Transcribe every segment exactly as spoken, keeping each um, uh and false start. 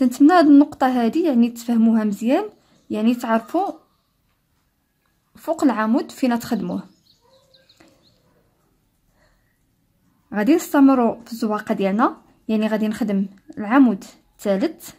تنتمنى هاد النقطه هذه يعني تفهموها مزيان، يعني تعرفوا فوق العمود فين تخدموه. غادي نستمروا في الزواقه ديالنا، يعني غادي نخدم العمود الثالث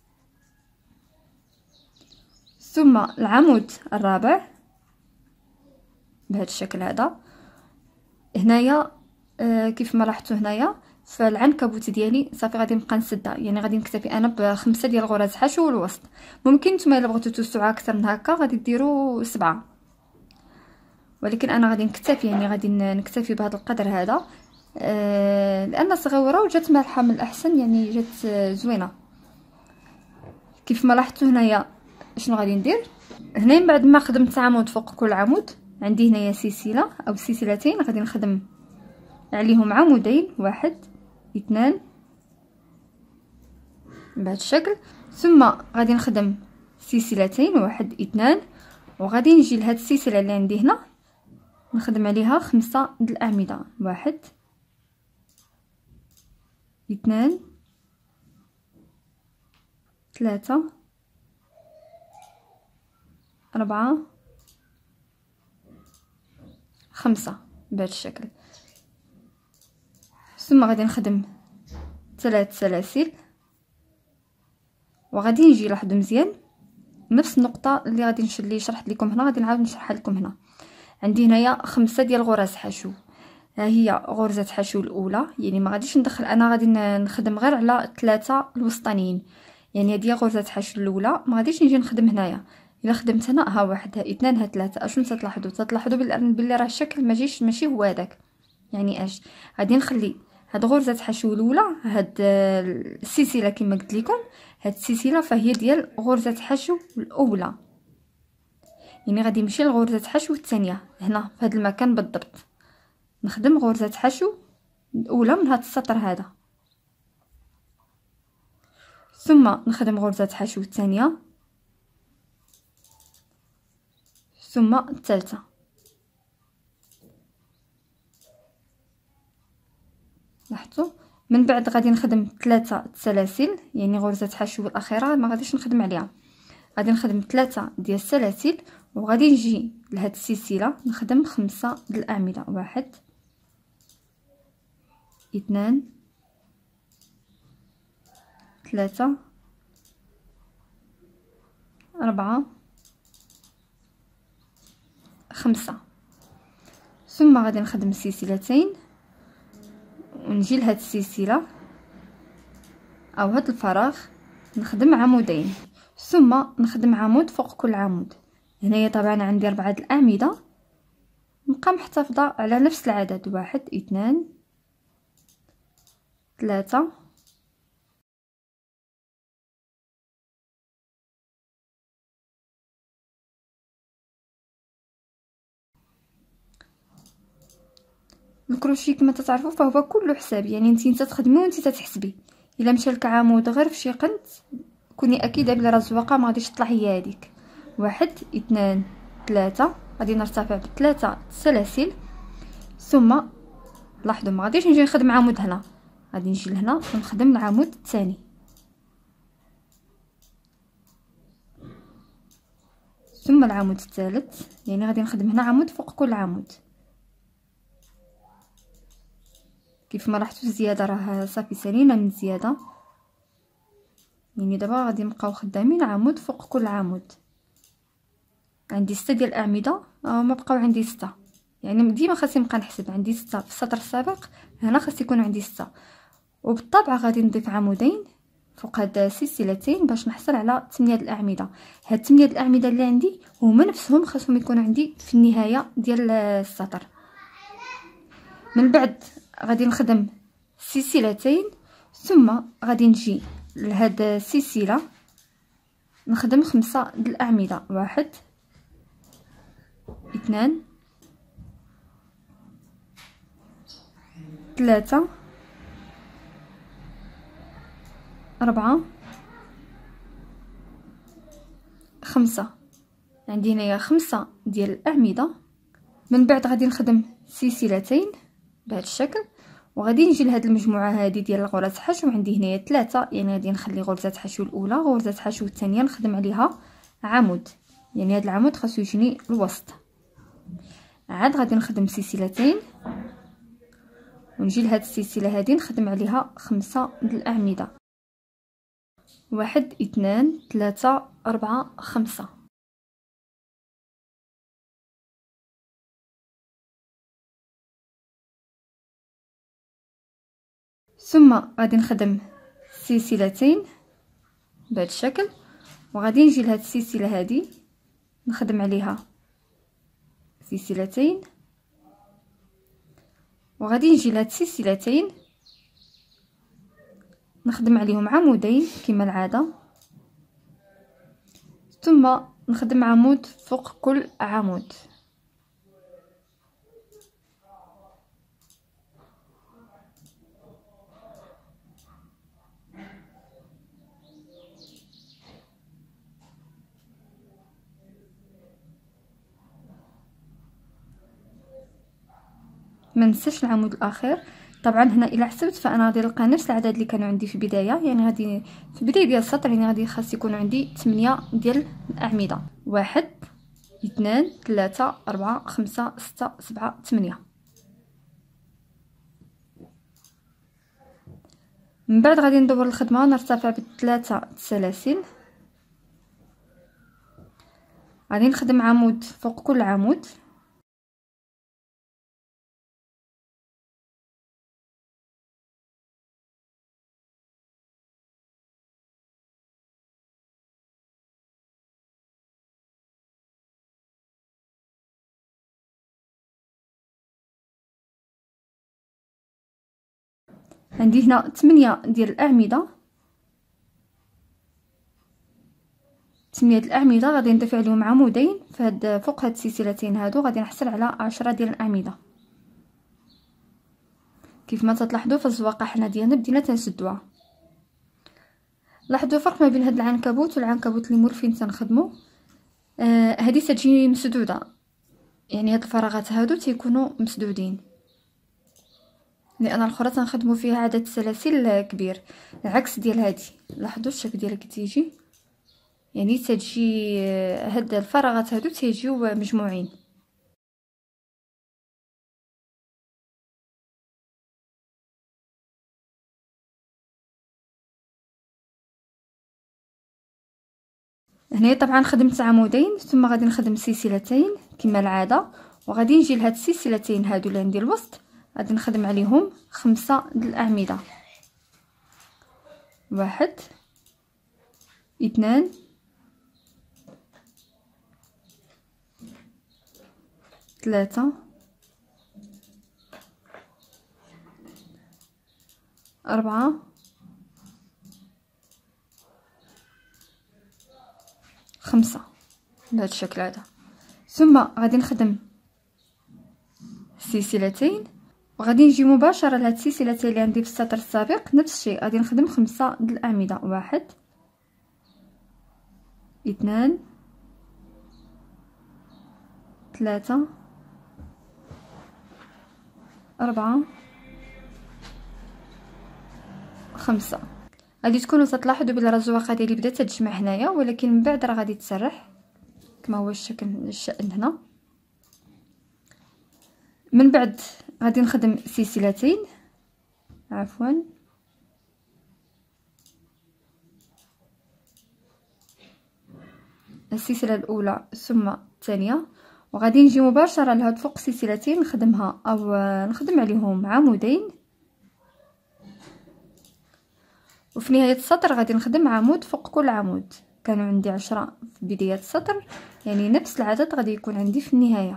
ثم العمود الرابع بهذا الشكل هذا. هنايا آه كيف ما لاحظتوا هنايا فالعنكبوت ديالي صافي غادي نبقى نسدها، يعني غادي نكتفي انا بخمسه ديال غرز حشو والوسط. ممكن نتوما الا بغيتو توسعوها اكثر من هكا غادي ديروا سبعه، ولكن انا غادي نكتفي يعني غادي نكتفي بهذا القدر هذا آه لان صغيره وجات مالحه من الاحسن، يعني جات آه زوينه. كيف ما لاحظتوا هنايا شنو غادي ندير هنا من بعد ما خدمت عمود فوق كل عمود. عندي هنايا سلسله او سلسلتين غادي نخدم عليهم عمودين، واحد اثنان بهذا الشكل، ثم غادي نخدم سلسلتين، واحد اثنان، وغادي نجي لهاد السلسله اللي عندي هنا نخدم عليها خمسه د الاعمده، واحد اثنان ثلاثه أربعة خمسة بهذا الشكل. ثم غادي نخدم ثلاث سلاسل، وغادي نجي لاحظوا مزيان نفس النقطه اللي غادي نشرح اللي شرحت لكم هنا غادي نعاود نشرحها لكم هنا. عندي هنايا خمسه ديال غرز حشو، ها هي غرزه حشو الاولى، يعني ما غاديش ندخل انا غادي نخدم غير على ثلاثه الوسطانيين، يعني هذه غرزه حشو الاولى ما غاديش نجي نخدم هنايا. الا خدمت هنا ها واحد ها اثنان ها ثلاثه، اشنو تلاحظوا تلاحظوا باللي راه الشكل ماجيش ماشي هو هذاك، يعني اش غادي نخلي هاد غرزه حشو الاولى هاد السلسله كما قلت لكم، هاد السلسله فهي ديال غرزه حشو الاولى، يعني غادي نمشي لغرزه حشو الثانيه هنا في هذا المكان بالضبط، نخدم غرزه حشو الاولى من هذا السطر هذا، ثم نخدم غرزه حشو الثانيه ثم الثالثه. لاحظتوا من بعد غادي نخدم ثلاثه سلاسل، يعني غرزه حشو الاخيره ما غاديش نخدم عليها، غادي نخدم ثلاثه ديال السلاسل، وغادي نجي لهاد السلسله نخدم خمسه د الاعمده، واحد اثنان ثلاثه أربعة خمسة. ثم غادي نخدم سلسلتين ونجي لهاد السلسله او هاد الفراغ نخدم عمودين، ثم نخدم عمود فوق كل عمود. هنايا طبعا عندي اربعه الاعمده، نبقى محتفظه على نفس العدد، واحد اثنان ثلاثه الكروشيه كما تعرفوا فهو كله حساب، يعني انت انت تخدمي وانت تتحسبي. الا مشى لك عمود غير في شي قنت كوني اكيده بلي راه الزواقه ما غاديش تطلع هي هذيك. واحد اثنان ثلاثه غادي نرتفع بثلاثه سلاسل، ثم لاحظوا ما غاديش نجي نخدم عمود هنا، غادي نجي لهنا ونخدم العمود الثاني، ثم العمود الثالث، يعني غادي نخدم هنا عمود فوق كل عمود. كيف ما لاحظتوا الزياده راه صافي سالينا من الزياده، يعني دابا غادي نبقاو خدامين عمود فوق كل عمود. عندي ستة ديال الاعمده آه ما بقاو عندي ستة، يعني ديما خاصني نبقى نحسب عندي ستة في السطر السابق، هنا خاص يكون عندي ستة. وبالطبع غادي نضيف عمودين فوق هاد السلسلتين باش نحصل على ثمانية ديال الاعمده. هاد ثمانية ديال الاعمده اللي عندي هما نفسهم خاصهم يكونوا عندي في النهايه ديال السطر. من بعد غادي نخدم سلسلتين، ثم غادي نجي لهاد السلسله نخدم خمسه د الاعمده، واحد اثنان ثلاثه أربعة خمسة. عندي هنايا خمسة ديال الأعمدة. من بعد غادي نخدم سلسلتين بهذا الشكل، وغادي نجي لهاد المجموعه هذه ديال الغرز حشو. عندي هنايا ثلاثه، يعني غادي نخلي غرزه حشو الاولى، غرزه حشو الثانيه نخدم عليها عمود، يعني هذا العمود خاصو يجيني الوسط. عاد غادي نخدم سلسلتين ونجي لهاد السلسله هذه نخدم عليها خمسه د الاعمده، واحد اثنان ثلاثة أربعة خمسة. ثم غادي نخدم سلسلتين بهذا الشكل، وغادي نجي لهاد السلسله هذه نخدم عليها سلسلتين، وغادي نجي لهاد السلسلتين نخدم عليهم عمودين كما العاده، ثم نخدم عمود فوق كل عمود. ما ننساش العمود الاخير. طبعا هنا الى حسبت فانا غادي نلقى نفس العدد اللي كانوا عندي في البدايه، يعني غادي في البدايه ديال السطر يعني غادي خاص يكون عندي ثمانية ديال الاعمده، واحد اثنان ثلاثة أربعة خمسة ستة سبعة ثمانية. من بعد غادي ندور الخدمه نرتفع بثلاثه سلاسل، غادي نخدم عمود فوق كل عمود، عندي هنا ثمانية ديال الاعمده، ثمانية د الاعمده غادي نضيف عليهم عمودين فهاد فوق هاد السلسلتين هادو غادي نحصل على عشرة ديال الاعمده. كيف ما تلاحظوا في الزواقه حنا ديالنا بدينا تنسدوها. لاحظوا الفرق ما بين هاد العنكبوت والعنكبوت اللي مورفين تنخدموا. آه هذه تجي مسدوده، يعني هاد الفراغات هادو تيكونوا مسدودين، لان الاخرى تنخدموا فيها عدد سلاسل كبير، العكس ديال هذه. لاحظوا الشكل ديالها كتيجي، يعني تجي هاد الفراغات هادو تيجيو مجموعين. هنا طبعا خدمت عمودين، ثم غادي نخدم سلسلتين كما العاده، وغادي نجي لهاد السلسلتين هادو اللي عندي الوسط غادي نخدم عليهم خمسة د الاعمده، واحد اثنان ثلاثة أربعة خمسة بهذا الشكل هذا. ثم غادي نخدم سلسلتين، وغادي نجي مباشره لهاد السلسلتين اللي عندي في السطر السابق نفس الشيء، غادي نخدم خمسة د الاعمده، واحد اثنان ثلاثة أربعة خمسة. غادي تكونوا تلاحظوا بلي راه الزواقه ديالي بدات تجمع هنايا، ولكن من بعد راه غادي تسرح كما هو الشكل الشأن هنا. من بعد غادي نخدم سلسلتين، عفوا السلسله الاولى ثم الثانيه، وغادي نجي مباشره لهاد فوق سلسلتين نخدمها او نخدم عليهم عمودين، وفي نهايه السطر غادي نخدم عمود فوق كل عمود. كانوا عندي عشرة في بدايه السطر، يعني نفس العدد غادي يكون عندي في النهايه.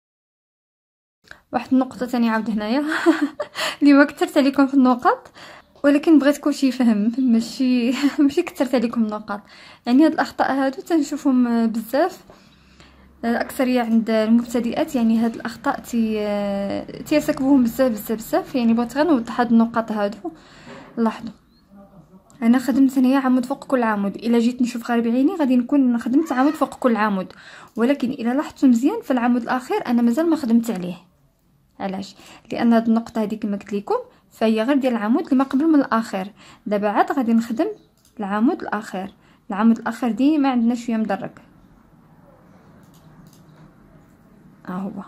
واحد النقطه ثانيه عاود هنايا اليوم كثرت عليكم في النقط. ولكن بغيت كلشي يفهم، ماشي ماشي كثرت عليكم النقاط. يعني هاد الاخطاء هادو تنشوفهم بزاف، الاكثريه عند المبتدئات. يعني هاد الاخطاء تي تيرتكبوهم بزاف بزاف بزاف. يعني بغيت غير نوضح هاد النقاط هادو. لاحظوا انا خدمت هنايا عمود فوق كل عمود، الا جيت نشوف غير بعيني غادي نكون خدمت عمود فوق كل عمود، ولكن الا لاحظتوا مزيان في العمود الاخير انا مازال ما خدمت عليه. علاش؟ لان هاد النقطه هذه كما قلت لكم فهي غير ديال العمود اللي ما قبل من الاخر. دابا عاد غادي نخدم العمود الاخر. العمود الاخر ديما عندنا شويه مدرج، ها هو.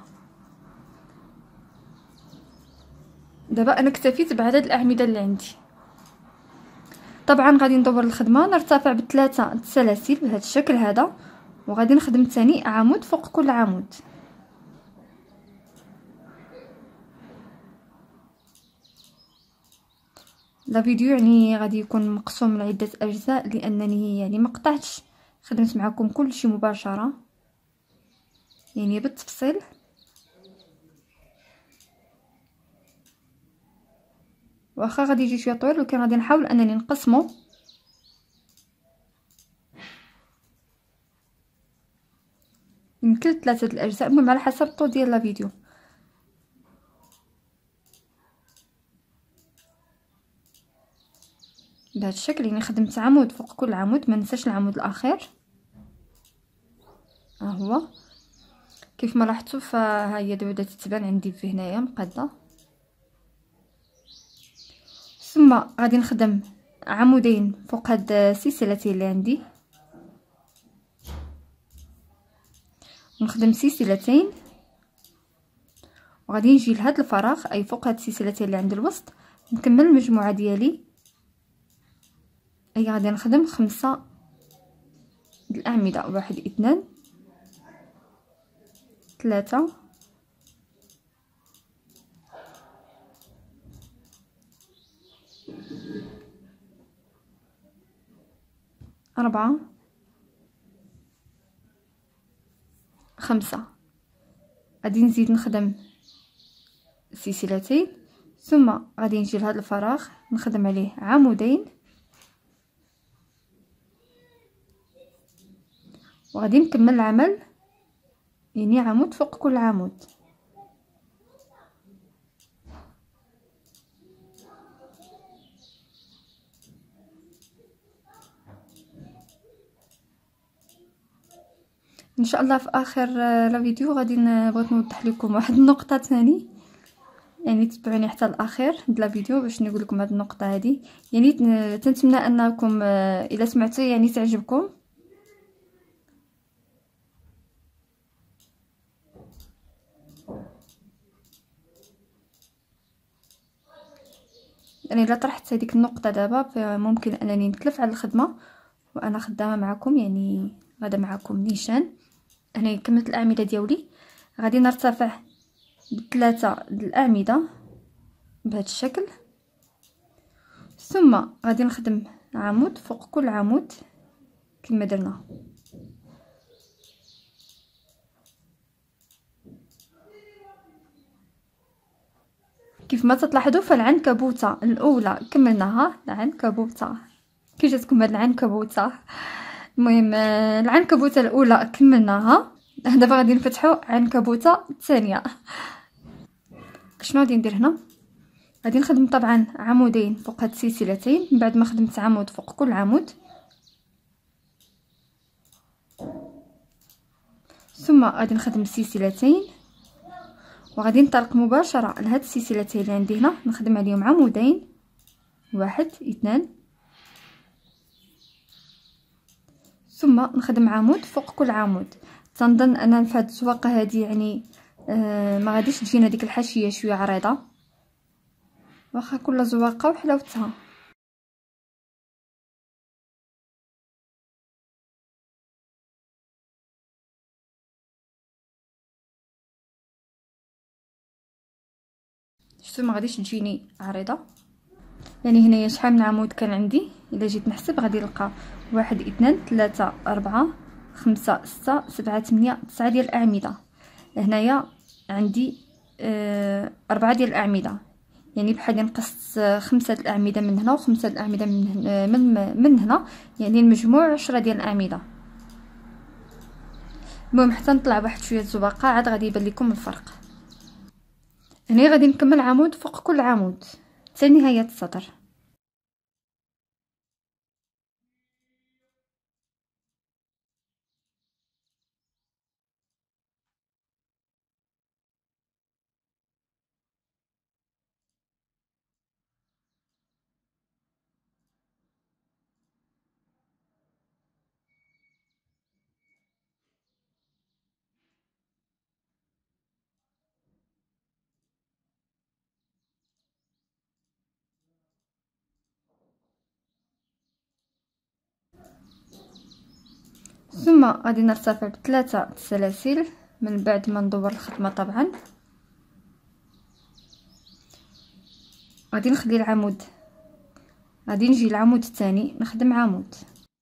دابا انا اكتفيت بعدد الاعمده اللي عندي. طبعا غادي ندور الخدمه، نرتفع بثلاثه سلاسل بهذا الشكل هذا، وغادي نخدم ثاني عمود فوق كل عمود. لا فيديو يعني غادي يكون مقسوم لعده اجزاء، لانني يعني ما قطعتش، خدمت معكم كل شيء مباشره يعني بالتفصيل. واخا غادي يجي شويه طويل، ولكن غادي نحاول انني نقسمه يمكن ثلاثه الاجزاء، المهم على حسب الطول ديال لا فيديو. بهذا الشكل يعني خدمت عمود فوق كل عمود، ما ننساش العمود الاخير. ها هو كيف ما لاحظتوا، فها هي دابا بدات تبان عندي في هنايا مقاده. ثم غادي نخدم عمودين فوق هاد السلسلتين اللي عندي، نخدم سلسلتين، وغادي نجي لهاد الفراغ اي فوق هاد السلسلتين اللي عند الوسط، نكمل المجموعه ديالي. اي غادي نخدم خمسه الاعمده، واحد اثنان ثلاثه أربعة خمسة. غادي نزيد نخدم سلسلتين، ثم غادي نجي لهذا الفراغ نخدم عليه عمودين، وغادي نكمل العمل يعني عمود فوق كل عمود. ان شاء الله في اخر لا فيديو غادي بغيت نوضح لكم واحد النقطه ثاني، يعني تبعوني حتى الاخير د لا فيديو باش نقول لكم هذه النقطه هذه. يعني تنتمنى انكم الا سمعتوا يعني تعجبكم. يعني الا طرحت هذيك النقطه دابا فممكن انني نتلف على الخدمه وانا خدامه معكم. يعني غدا معكم نيشان. هنا كملت الاعمده ديالي، غادي نرتفع بثلاثه الاعمده بهذا الشكل، ثم غادي نخدم عمود فوق كل عمود كما درنا. كيف ما تلاحظوا فالعنكبوته الاولى كملناها. العنكبوته كي جاتكم هاد العنكبوته؟ المهم العنكبوته الاولى كملناها، دابا غادي نفتحوا عنكبوته الثانيه. شنو غادي ندير هنا؟ غادي نخدم طبعا عمودين فوق هاد السلسلتين، من بعد ما خدمت عمود فوق كل عمود، ثم غادي نخدم سلسلتين، وغادي ننطلق مباشره لهاد السلسلتين اللي عندي هنا، نخدم عليهم عمودين، واحد اثنان، ثم نخدم عمود فوق كل عمود. تنظن ان في هاد الزواقه هذه يعني آه ما غاديش تجينا ديك الحاشيه شويه عريضه، واخا كل زواقه وحلاوتها. شفتوا ما غاديش تجيني عريضه. يعني هنايا شحال من عمود كان عندي؟ الا جيت نحسب غادي نلقى واحد اثنان ثلاثة أربعة خمسة ستة سبعة ثمانية تسعة ديال الأعمدة. هنايا عندي آه أربعة ديال الأعمدة، يعني بحال نقصت خمسة الاعمده من هنا وخمسة الاعمده من هنا من, من هنا، يعني المجموع عشرة ديال الاعمده. المهم حتى نطلع بواحد شويه الزباقه عاد غادي يبان لكم الفرق. هنا غادي نكمل عمود فوق كل عمود حتى نهايه السطر. ثم غادي نرتفع بثلاثه سلاسل من بعد ما ندور الخدمه. طبعا غادي نخلي العمود، غادي نجي العمود الثاني نخدم عمود،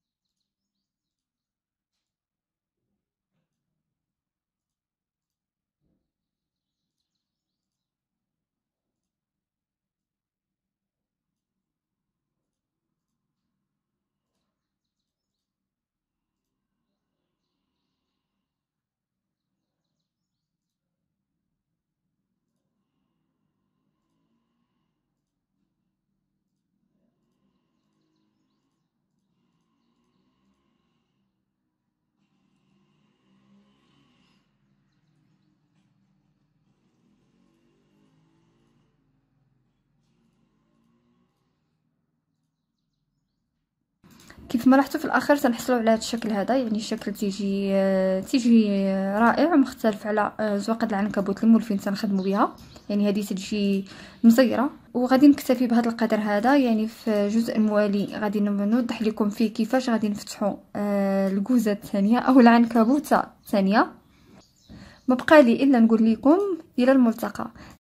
كيف ما لاحظتوا في الاخر سنحصلوا على هذا الشكل هذا. يعني الشكل تيجي تيجي رائع ومختلف على زواقه العنكبوت المولفين تنخدموا بها. يعني هذه تجي مزيره. وغادي نكتفي بهذا القدر هذا. يعني في جزء موالي غادي نوضح لكم فيه كيفاش غادي نفتحوا الكوزه الثانيه او العنكبوته الثانيه. ما بقى لي الا نقول لكم الى الملتقى.